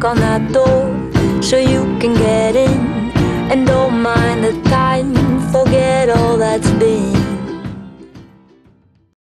knock on that door so you can get in. And don't mind the time